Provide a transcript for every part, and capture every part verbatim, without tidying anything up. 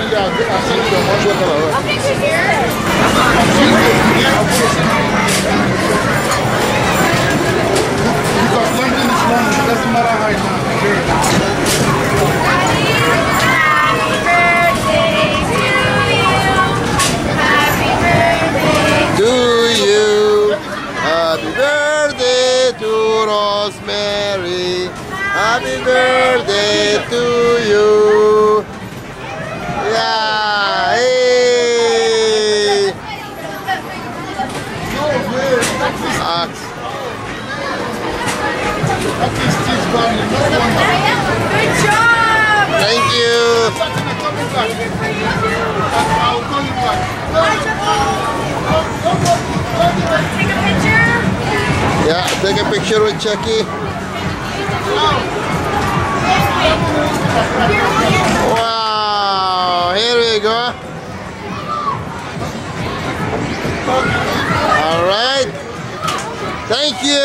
Happy birthday to Rosemary. Happy birthday to you. Yeah. Hey. Ah. Good job. Thank you. Take a picture. Yeah, take a picture with Chucky. Wow, here we go. All right. Thank you.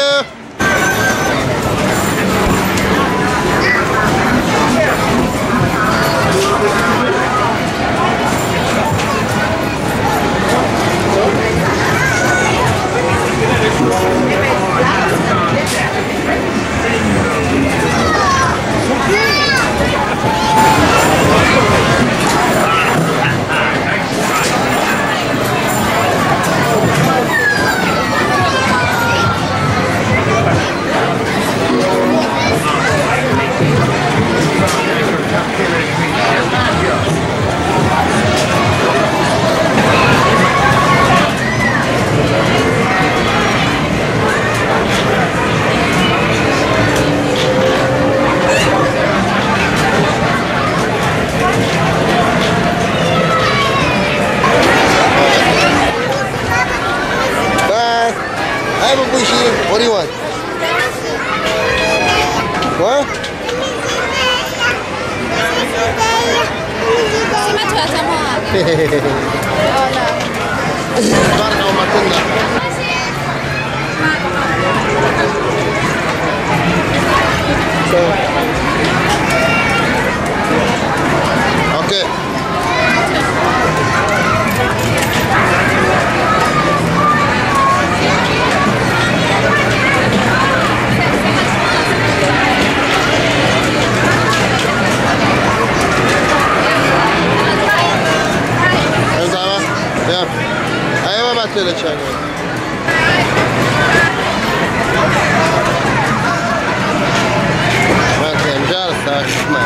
What do you want? What? Okay. Şöyle çay ما تنجر تشمع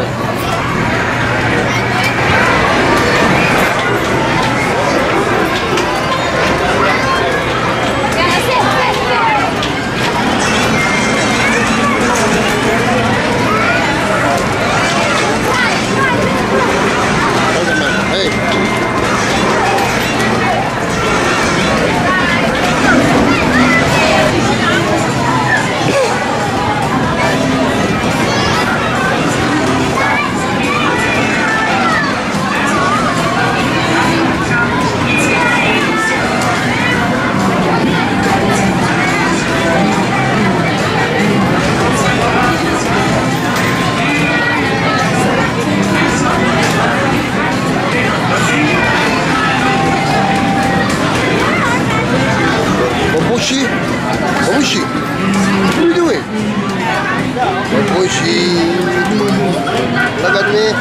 Babushi? Babushi? What are you doing? Babushi? Look at me.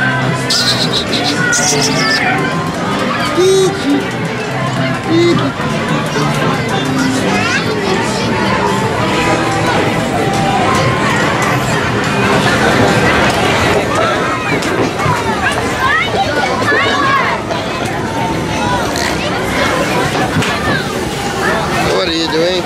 What are you doing?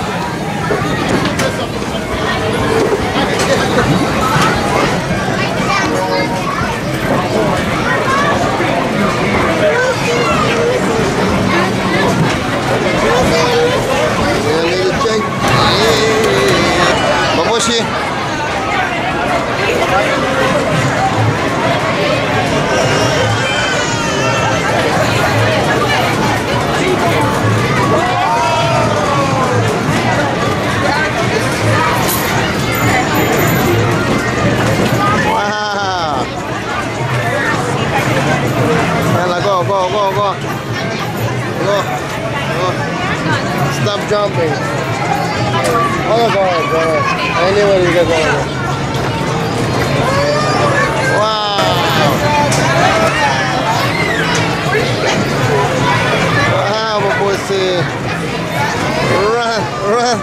go, go, go. Go. Go. Stop jumping. Oh, go ahead, go ahead. Anywhere you can go. Wow. Wow, babusi. Run, run.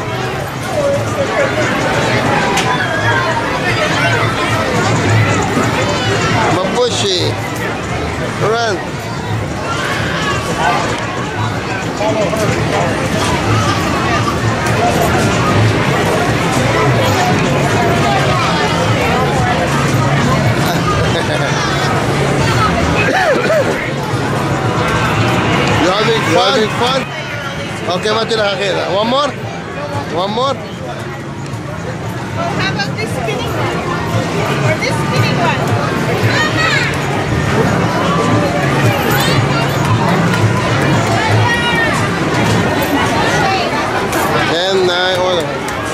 Babushi. Run. You having fun? You having fun? Okay, mati na kakita. One more? One more? How about this spinning one? Or this spinning one? Ten, nine, order.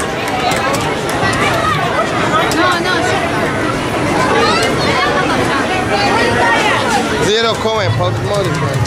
No, no. Zero coin, public money.